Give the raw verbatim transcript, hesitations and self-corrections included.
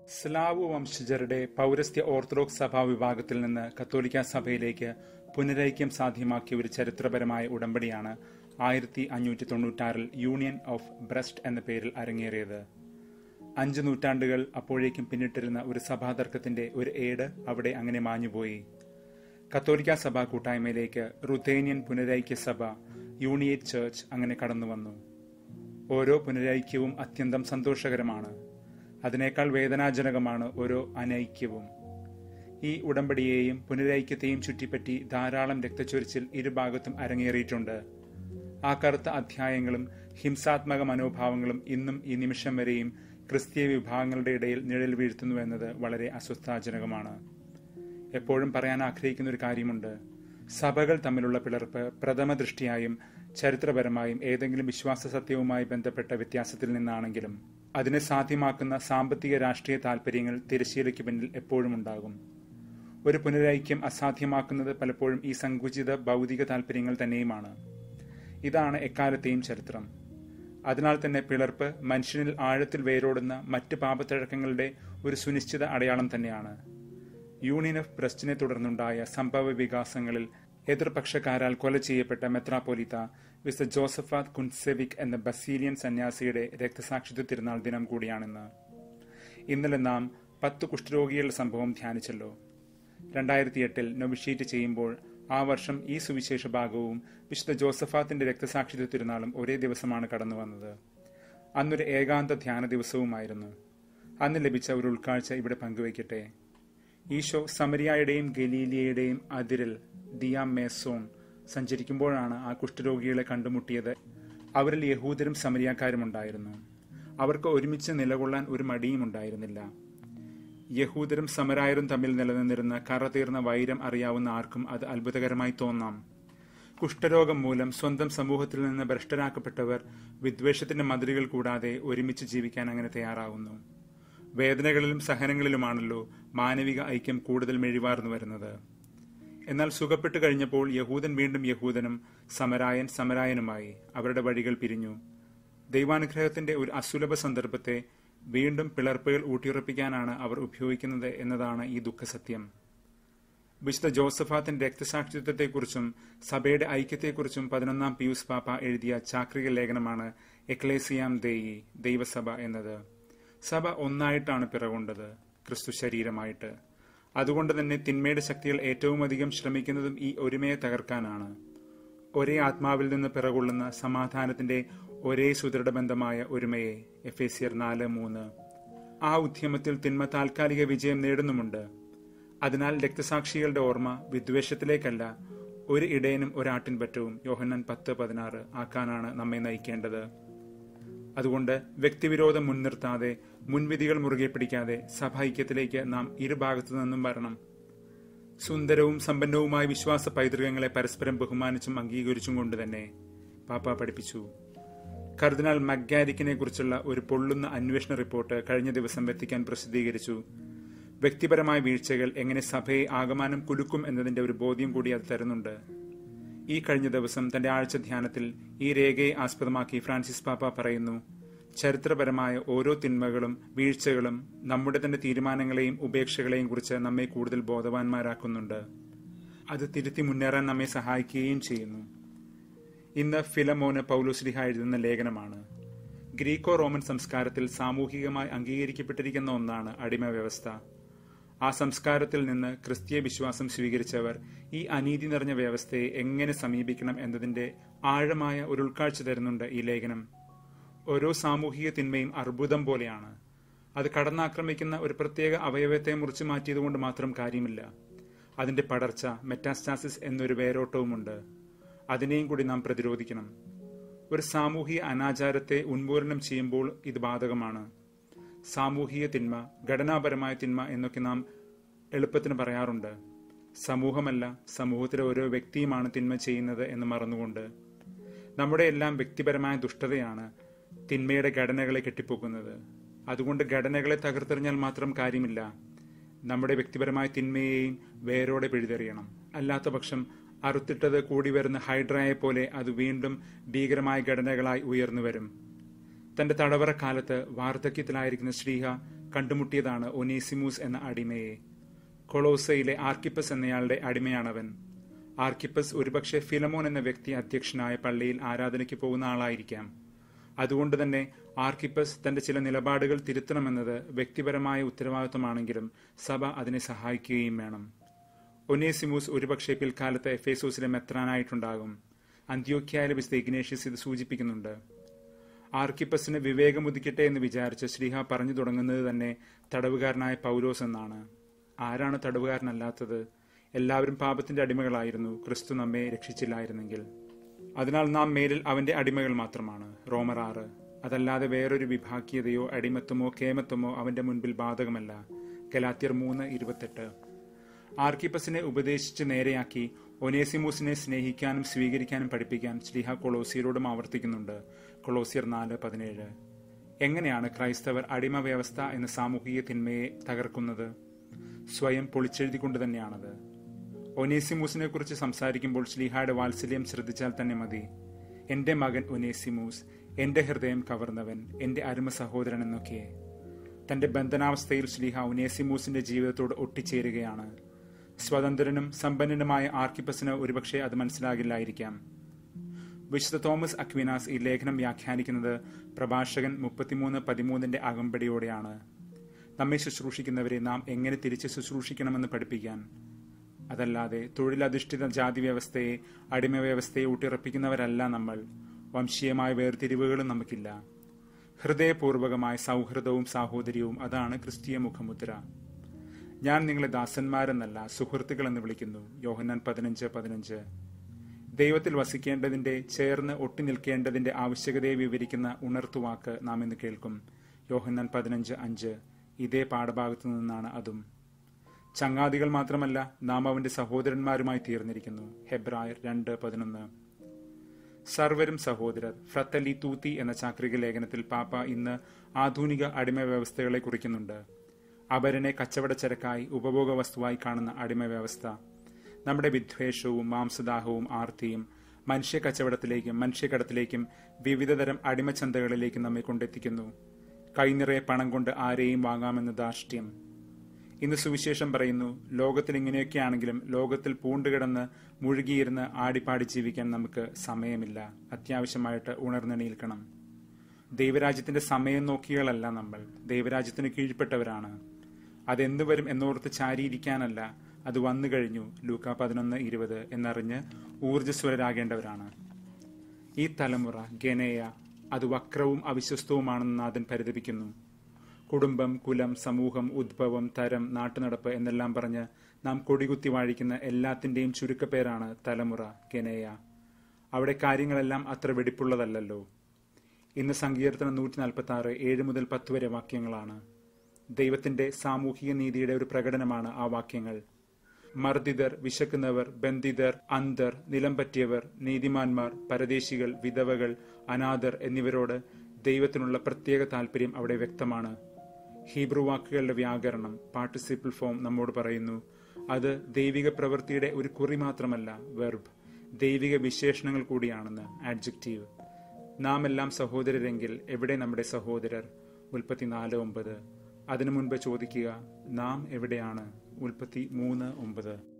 Slav വംശജരുടെ പൗരസ്ത്യ orthodox സഭാ വിഭാഗത്തിൽ നിന്ന് കത്തോലിക്ക സഭയിലേക്ക് പുനരൈക്യം സാധ്യമാക്കിയ ഒരു ചരിത്രപരമായ ഉടമ്പടിയാണ് ആയിരത്തി അഞ്ഞൂറ്റി തൊണ്ണൂറ്റാറിൽ യൂണിയൻ ഓഫ് ബ്രസ്റ്റ് എന്ന പേരിൽ അരങ്ങേറിയത്. അഞ്ച് നൂറ്റാണ്ടുകൾ അപ്പോഴേക്കും പിന്നിട്ടിരുന്ന ഒരു സഭാതർക്കത്തിന്റെ ഒരു ഏട് അവിടെ അങ്ങനെ മാഞ്ഞുപോയി. കത്തോലിക്ക സഭാ കൂട്ടായ്മയിലേക്ക് റുഥേനിയൻ പുനരൈക്യ സഭ യൂണിയേറ്റ് ചർച്ച് അങ്ങനെ കടന്നുവന്നു. ഓരോ പുനരൈക്യവും അത്യന്തം സന്തോഷകരമാണ്. അതിനേക്കാൾ വേദനാജനകമാണ് ഓരോ അനൈക്യവും. ഈ ഉടമ്പടിയെയും പുനരൈക്യത്തെയും ചുറ്റിപ്പറ്റി ധാരാളം രക്തച്ചൊരിച്ചിൽ ഇരുഭാഗത്തും അരങ്ങേറിയിട്ടുണ്ട്. ആ കറുത്ത അധ്യായങ്ങളും ഹിംസാത്മക മനോഭാവങ്ങളും ഇന്നും ഈ നിമിഷം വരെയും ക്രിസ്തീയ വിഭാഗങ്ങളുടെ ഇടയിൽ നിഴൽ വീഴ്ത്തുന്നുവെന്നത് വളരെ അസ്വസ്ഥാജനകമാണ്. എപ്പോഴും പറയാൻ ആഗ്രഹിക്കുന്ന ഒരു കാര്യമുണ്ട്. സഭകൾ തമ്മിലുള്ള പിളർപ്പ് പ്രഥമ ദൃഷ്ടിയായും ചരിത്രപരമായും ഏതെങ്കിലും വിശ്വാസ സത്യവുമായി ബന്ധപ്പെട്ട വ്യത്യാസത്തിൽ നിന്നാണെങ്കിലും അതിനെ സാധ്യമാക്കുന്ന സാമ്പത്തിക രാഷ്ട്രീയ താൽപര്യങ്ങൾ തിരശ്ശീലയ്ക്ക് പിന്നിൽ എപ്പോഴും ഉണ്ടാകും. ഒരു പുനരൈക്യം അസാധ്യമാക്കുന്നത് പലപ്പോഴും ഈ സങ്കുചിത ഭൗതിക താൽപര്യങ്ങൾ തന്നെയുമാണ്. ഇതാണ് എക്കാലത്തെയും ചരിത്രം. അതിനാൽ തന്നെ പിളർപ്പ് മനുഷ്യനിൽ ആഴത്തിൽ വേരോടുന്ന മറ്റ് പാപത്തഴക്കങ്ങളുടെ ഒരു സുനിശ്ചിത അടയാളം തന്നെയാണ്. യൂണിയൻ ഓഫ് ബ്രസ്റ്റിനെ തുടർന്നുണ്ടായ സംഭവ വികാസങ്ങളിൽ എതിർപക്ഷക്കാരാൽ കൊല ചെയ്യപ്പെട്ട മെത്രാപ്പോലിത്ത വിശുദ്ധ ജോസഫാത്ത് കുൻസെവിക് എന്ന ബസീലിയൻ സന്യാസിയുടെ രക്തസാക്ഷിത്വ തിരുനാൾ ദിനം കൂടിയാണിന്ന്. ഇന്നലെ നാം പത്ത് കുഷ്ഠരോഗികളുടെ സംഭവം ധ്യാനിച്ചല്ലോ. രണ്ടായിരത്തി എട്ടിൽ നൊവിഷീറ്റ് ചെയ്യുമ്പോൾ ആ വർഷം ഈ സുവിശേഷ ഭാഗവും വിശുദ്ധ ജോസഫാത്തിന്റെ രക്തസാക്ഷിത്വ തിരുനാളും ഒരേ ദിവസമാണ് കടന്നു വന്നത്. അന്നൊരു ഏകാന്ത ധ്യാന ദിവസവുമായിരുന്നു. അന്ന് ലഭിച്ച ഒരു ഉൾക്കാഴ്ച ഇവിടെ പങ്കുവയ്ക്കട്ടെ. ഈശോ സമരിയായുടെയും ഗലീലിയയുടെയും അതിരിൽ ദിയാ മേസോൺ സഞ്ചരിക്കുമ്പോഴാണ് ആ കുഷ്ഠരോഗികളെ കണ്ടുമുട്ടിയത്. അവരിൽ യഹൂദരും സമരിയാക്കാരും ഉണ്ടായിരുന്നു. അവർക്ക് ഒരുമിച്ച് നിലകൊള്ളാൻ ഒരു മടിയും ഉണ്ടായിരുന്നില്ല. യഹൂദരും സമരായരും തമ്മിൽ നിലനിന്നിരുന്ന കറതീർന്ന വൈരം അറിയാവുന്ന ആർക്കും അത് അത്ഭുതകരമായി തോന്നാം. കുഷ്ഠരോഗം മൂലം സ്വന്തം സമൂഹത്തിൽ നിന്ന് ഭ്രഷ്ടരാക്കപ്പെട്ടവർ വിദ്വേഷത്തിന്റെ മതിലുകൾ കൂടാതെ ഒരുമിച്ച് ജീവിക്കാൻ അങ്ങനെ തയ്യാറാവുന്നു. വേദനകളിലും സഹനങ്ങളിലുമാണല്ലോ മാനവിക ഐക്യം കൂടുതൽ മെഴിവാർന്നു വരുന്നത്. എന്നാൽ സുഖപ്പെട്ടു കഴിഞ്ഞപ്പോൾ യഹൂദൻ വീണ്ടും യഹൂദനും സമരായൻ സമരായനുമായി. അവരുടെ വഴികൾ പിരിഞ്ഞു. ദൈവാനുഗ്രഹത്തിന്റെ ഒരു അസുലഭ സന്ദർഭത്തെ വീണ്ടും പിളർപ്പുകൾ ഊട്ടിയുറപ്പിക്കാനാണ് അവർ ഉപയോഗിക്കുന്നത് എന്നതാണ് ഈ ദുഃഖസത്യം. വിശുദ്ധ ജോസഫാത്തിന്റെ രക്തസാക്ഷിത്വത്തെക്കുറിച്ചും സഭയുടെ ഐക്യത്തെക്കുറിച്ചും പതിനൊന്നാം പിയൂസ് പാപ്പ എഴുതിയ ചാക്രിക ലേഖനമാണ് എക്ലേസിയാം ദേയി, ദൈവസഭ എന്നത്. സഭ ഒന്നായിട്ടാണ് പിറകൊണ്ടത്, ക്രിസ്തു ശരീരമായിട്ട്. അതുകൊണ്ട് തന്നെ തിന്മയുടെ ശക്തികൾ ഏറ്റവും അധികം ശ്രമിക്കുന്നതും ഈ ഒരുമയെ തകർക്കാനാണ്. ഒരേ ആത്മാവിൽ നിന്ന് പിറകൊള്ളുന്ന സമാധാനത്തിന്റെ ഒരേ സുദൃഢബന്ധമായ ഒരുമയെ, എഫേസ്യർ നാല് മൂന്ന്. ആ ഉദ്യമത്തിൽ തിന്മ താൽക്കാലിക വിജയം നേടുന്നുമുണ്ട്. അതിനാൽ രക്തസാക്ഷികളുടെ ഓർമ്മ വിദ്വേഷത്തിലേക്കല്ല, ഒരു ഇടയനും ഒരാട്ടിൻ പറ്റവും, യോഹന്നാൻ പത്ത് പതിനാറ് ആക്കാനാണ് നമ്മെ നയിക്കേണ്ടത്. അതുകൊണ്ട് വ്യക്തിവിരോധം മുൻനിർത്താതെ, മുൻവിധികൾ മുറുകെ പിടിക്കാതെ സഭൈക്യത്തിലേക്ക് നാം ഇരുഭാഗത്തു നിന്നും വരണം. സുന്ദരവും സമ്പന്നവുമായ വിശ്വാസ പൈതൃകങ്ങളെ പരസ്പരം ബഹുമാനിച്ചും അംഗീകരിച്ചും കൊണ്ട് തന്നെ പാപ്പ പഠിപ്പിച്ചു. കർദിനാൾ മക്ഗാരിക്കിനെ കുറിച്ചുള്ള ഒരു പൊള്ളുന്ന അന്വേഷണ റിപ്പോർട്ട് കഴിഞ്ഞ ദിവസം വെത്തിക്കാൻ പ്രസിദ്ധീകരിച്ചു. വ്യക്തിപരമായ വീഴ്ചകൾ എങ്ങനെ സഭയെ ആകമാനം കുലുക്കും എന്നതിന്റെ ഒരു ബോധ്യം കൂടി അത് തരുന്നുണ്ട്. ഈ കഴിഞ്ഞ ദിവസം തന്റെ ആഴ്ച ധ്യാനത്തിൽ ഈ രേഖയെ ആസ്പദമാക്കി ഫ്രാൻസിസ് പാപ്പ പറയുന്നു, ചരിത്രപരമായ ഓരോ തിന്മകളും വീഴ്ചകളും നമ്മുടെ തന്നെ തീരുമാനങ്ങളെയും ഉപേക്ഷകളെയും കുറിച്ച് നമ്മെ കൂടുതൽ ബോധവാന്മാരാക്കുന്നുണ്ട്. അത് തിരുത്തി മുന്നേറാൻ നമ്മെ സഹായിക്കുകയും ചെയ്യുന്നു. ഇന്ന് ഫിലമോന് പൗലോസ്ലിഹ എഴുതുന്ന ലേഖനമാണ്. ഗ്രീക്കോ റോമൻ സംസ്കാരത്തിൽ സാമൂഹികമായി അംഗീകരിക്കപ്പെട്ടിരിക്കുന്ന ഒന്നാണ് അടിമ വ്യവസ്ഥ. ആ സംസ്കാരത്തിൽ നിന്ന് ക്രിസ്തീയ വിശ്വാസം സ്വീകരിച്ചവർ ഈ അനീതി നിറഞ്ഞ വ്യവസ്ഥയെ എങ്ങനെ സമീപിക്കണം എന്നതിന്റെ ആഴമായ ഒരു ഉൾക്കാഴ്ച തരുന്നുണ്ട് ഈ ലേഖനം. ഓരോ സാമൂഹിക തിന്മയും അർബുദം പോലെയാണ്. അത് കടന്നാക്രമിക്കുന്ന ഒരു പ്രത്യേക അവയവത്തെ മുറിച്ചു മാറ്റിയതുകൊണ്ട് മാത്രം കാര്യമില്ല. അതിന്റെ പടർച്ച, മെറ്റാസ്റ്റാസിസ് എന്നൊരു വേരോട്ടവുമുണ്ട്. അതിനെയും കൂടി നാം പ്രതിരോധിക്കണം. ഒരു സാമൂഹിക അനാചാരത്തെ ഉന്മൂലനം ചെയ്യുമ്പോൾ ഇത് ബാധകമാണ്. സാമൂഹിക തിന്മ, ഘടനാപരമായ തിന്മ എന്നൊക്കെ നാം എളുപ്പത്തിന് പറയാറുണ്ട്. സമൂഹമല്ല, സമൂഹത്തിലെ ഓരോ വ്യക്തിയുമാണ് തിന്മ ചെയ്യുന്നത് എന്ന് മറന്നുകൊണ്ട്. നമ്മുടെ എല്ലാം വ്യക്തിപരമായ ദുഷ്ടതയാണ് തിന്മയുടെ ഘടനകളെ കെട്ടിപ്പോക്കുന്നത്. അതുകൊണ്ട് ഘടനകളെ തകർത്തെറിഞ്ഞാൽ മാത്രം കാര്യമില്ല. നമ്മുടെ വ്യക്തിപരമായ തിന്മയെയും വേരോടെ പിഴുതെറിയണം. അല്ലാത്ത പക്ഷം അറുത്തിട്ടത് കൂടി വരുന്ന ഹൈഡ്രയെ പോലെ അത് വീണ്ടും ഭീകരമായ ഘടനകളായി ഉയർന്നു വരും. തന്റെ തടവറക്കാലത്ത് വാർദ്ധക്യത്തിലായിരിക്കുന്ന ശ്രീഹ കണ്ടുമുട്ടിയതാണ് ഒനേസിമൂസ് എന്ന അടിമയെ. കൊളോസയിലെ ആർക്കിപ്പസ് എന്നയാളുടെ അടിമയാണവൻ. ആർക്കിപ്പസ് ഒരുപക്ഷെ ഫിലമോൻ എന്ന വ്യക്തി അധ്യക്ഷനായ പള്ളിയിൽ ആരാധനയ്ക്ക് പോകുന്ന ആളായിരിക്കാം. അതുകൊണ്ട് തന്നെ ആർക്കിപ്പസ് തന്റെ ചില നിലപാടുകൾ തിരുത്തണമെന്നത് വ്യക്തിപരമായ ഉത്തരവാദിത്വമാണെങ്കിലും സഭ അതിനെ സഹായിക്കുകയും വേണം. ഒനേസിമൂസ് ഒരുപക്ഷെ പിൽക്കാലത്ത് എഫേസോസിലെ മെത്രാനായിട്ടുണ്ടാകും. അന്ത്യോക്യയിലെ വിശുദ്ധ ഇഗ്നേഷ്യസ് ഇത് സൂചിപ്പിക്കുന്നുണ്ട്. ആർക്കിപ്പസിന് വിവേകമുദിക്കട്ടെ എന്ന് വിചാരിച്ച് ശ്ലീഹ പറഞ്ഞു തുടങ്ങുന്നത് തന്നെ തടവുകാരനായ പൗലോസ് എന്നാണ്. ആരാണ് തടവുകാരനല്ലാത്തത്? എല്ലാവരും പാപത്തിന്റെ അടിമകളായിരുന്നു, ക്രിസ്തു നമ്മെ രക്ഷിച്ചില്ലായിരുന്നെങ്കിൽ. അതിനാൽ നാം മേലിൽ അവന്റെ അടിമകൾ മാത്രമാണ്. റോമർ ആറ്. അതല്ലാതെ വേറൊരു വിഭാഗീയതയോ അടിമത്വമോ കേമത്വമോ അവന്റെ മുൻപിൽ ബാധകമല്ല. ഗലാത്യർ മൂന്ന് ഇരുപത്തെട്ട്. ആർക്കിപ്പസിനെ ഉപദേശിച്ച് നേരെയാക്കി ഒനേസിമൂസിനെ സ്നേഹിക്കാനും സ്വീകരിക്കാനും പഠിപ്പിക്കാൻ ശ്ലീഹ കൊളോസിയരോടും ആവർത്തിക്കുന്നുണ്ട്. കൊളോസിയർ നാല് പതിനേഴ്. എങ്ങനെയാണ് ക്രൈസ്തവർ അടിമ വ്യവസ്ഥ എന്ന സാമൂഹിക തിന്മയെ തകർക്കുന്നത്? സ്വയം പൊളിച്ചെഴുതിക്കൊണ്ട് തന്നെയാണത്. ഒനേസിമൂസിനെ കുറിച്ച് സംസാരിക്കുമ്പോൾ ശ്ലീഹായുടെ വാത്സല്യം ശ്രദ്ധിച്ചാൽ തന്നെ മതി. എന്റെ മകൻ ഒനേസിമൂസ്, എന്റെ ഹൃദയം കവർന്നവൻ, എന്റെ അരുമ സഹോദരൻ എന്നൊക്കെ. തന്റെ ബന്ധനാവസ്ഥയിൽ ശ്ലീഹ ഒനേസിമൂസിന്റെ ജീവിതത്തോട് ഒട്ടിച്ചേരുകയാണ്. സ്വതന്ത്രനും സമ്പന്നനുമായ ആർക്കിപ്പസിന് ഒരുപക്ഷെ അത് മനസ്സിലാകില്ലായിരിക്കാം. വിശുദ്ധ തോമസ് അക്വിനാസ് ഈ ലേഖനം വ്യാഖ്യാനിക്കുന്നത് പ്രഭാഷകൻ മുപ്പത്തിമൂന്ന് പതിമൂന്നിന്റെ അകമ്പടിയോടെയാണ്. നമ്മെ ശുശ്രൂഷിക്കുന്നവരെ നാം എങ്ങനെ തിരിച്ച് ശുശ്രൂഷിക്കണമെന്ന് പഠിപ്പിക്കാൻ. അതല്ലാതെ തൊഴിലധിഷ്ഠിത ജാതി വ്യവസ്ഥയെ അടിമ വ്യവസ്ഥയെ ഊട്ടിറപ്പിക്കുന്നവരല്ല നമ്മൾ. വംശീയമായ വേർതിരിവുകളും നമുക്കില്ല. ഹൃദയപൂർവകമായ സൗഹൃദവും സാഹോദര്യവും അതാണ് ക്രിസ്തീയ മുഖമുദ്ര. ഞാൻ നിങ്ങളെ ദാസന്മാരെന്നല്ല സുഹൃത്തുക്കൾ എന്ന് വിളിക്കുന്നു. യോഹന്നാൻ പതിനഞ്ച് പതിനഞ്ച്. ദൈവത്തിൽ വസിക്കേണ്ടതിന്റെ ചേർന്ന് ഒട്ടി നിൽക്കേണ്ടതിന്റെ ആവശ്യകതയെ വിവരിക്കുന്ന ഉണർത്തുവാക്ക് നാം ഇന്ന് കേൾക്കും. യോഹന്നാൻ പതിനഞ്ച് അഞ്ച്. ഇതേ പാഠഭാഗത്തു നിന്നാണ് അതും. ചങ്ങാതികൾ മാത്രമല്ല, നാം അവന്റെ സഹോദരന്മാരുമായി തീർന്നിരിക്കുന്നു. ഹെബ്രായർ രണ്ട് പതിനൊന്ന്. സർവരും സഹോദരർ, ഫ്രത്തലി തൂത്തി എന്ന ചാക്രിക ലേഖനത്തിൽ പാപ്പ ഇന്ന് ആധുനിക അടിമ വ്യവസ്ഥകളെ കുറിക്കുന്നുണ്ട്. അപരനെ കച്ചവടച്ചരക്കായി ഉപഭോഗ വസ്തുവായി കാണുന്ന അടിമ വ്യവസ്ഥ നമ്മുടെ വിദ്വേഷവും മാംസദാഹവും ആർത്തിയും മനുഷ്യ കച്ചവടത്തിലേക്കും മനുഷ്യക്കടത്തിലേക്കും വിവിധതരം അടിമച്ചന്തകളിലേക്കും നമ്മെ കൊണ്ടെത്തിക്കുന്നു. കൈനിറയെ പണം കൊണ്ട് ആരെയും വാങ്ങാമെന്ന ധാർഷ്ട്യം. ഇന്ന് സുവിശേഷം പറയുന്നു, ലോകത്തിൽ ഇങ്ങനെയൊക്കെയാണെങ്കിലും ലോകത്തിൽ പൂണ്ടുകിടന്ന് മുഴുകിയിരുന്ന് ആടിപ്പാടി ജീവിക്കാൻ നമുക്ക് സമയമില്ല. അത്യാവശ്യമായിട്ട് ഉണർന്നെണീൽക്കണം. ദൈവരാജ്യത്തിന്റെ സമയം നോക്കികളല്ല നമ്മൾ. ദൈവരാജ്യത്തിന് കീഴ്പ്പെട്ടവരാണ്. അതെന്തു വരും എന്നോർത്ത് ചാരിയിരിക്കാനല്ല, അത് വന്നു കഴിഞ്ഞു, ലൂക്ക പതിനൊന്ന് ഇരുപത് എന്നറിഞ്ഞ് ഊർജ്ജസ്വലരാകേണ്ടവരാണ്. ഈ തലമുറ ഗനേയ, അത് വക്രവും അവിശ്വസ്തവുമാണെന്ന് നാഥൻ പരിതപിക്കുന്നു. കുടുംബം, കുലം, സമൂഹം, ഉദ്ഭവം, തരം, നാട്ടുനടപ്പ് എന്നെല്ലാം പറഞ്ഞ് നാം കൊടികുത്തി വാഴിക്കുന്ന എല്ലാത്തിന്റെയും ചുരുക്കപ്പേരാണ് തലമുറ ഗനേയ. അവിടെ കാര്യങ്ങളെല്ലാം അത്ര വെടിപ്പുള്ളതല്ലോ. ഇന്ന് സങ്കീർത്തനം നൂറ്റി നാൽപ്പത്തി ആറ് ഏഴ് മുതൽ പത്ത് വരെ വാക്യങ്ങളാണ്. ദൈവത്തിന്റെ സാമൂഹിക നീതിയുടെ ഒരു പ്രകടനമാണ് ആ വാക്യങ്ങൾ. മർദ്ദിതർ, വിശക്കുന്നവർ, ബന്ധിതർ, അന്ധർ, നിലംപറ്റിയവർ, നീതിമാന്മാർ, പരദേശികൾ, വിധവകൾ, അനാഥർ എന്നിവരോട് ദൈവത്തിനുള്ള പ്രത്യേക താല്പര്യം അവിടെ വ്യക്തമാണ്. ഹീബ്രു വാക്കുകളുടെ വ്യാകരണം, പാർട്ടിസിപ്പിൾ ഫോം നമ്മോട് പറയുന്നു. അത് ദൈവിക പ്രവൃത്തിയുടെ ഒരു കുറി മാത്രമല്ല, വെർബ്, ദൈവിക വിശേഷണങ്ങൾ കൂടിയാണെന്ന്, ആഡ്ജക്റ്റീവ്. നാം എല്ലാം സഹോദരരെങ്കിൽ എവിടെ നമ്മുടെ സഹോദരർ? ഉൽപ്പത്തി നാല് ഒമ്പത്. അതിനു മുൻപ് ചോദിക്കുക, നാം എവിടെയാണ്? ഉൽപ്പത്തി മൂന്ന് ഒമ്പത്.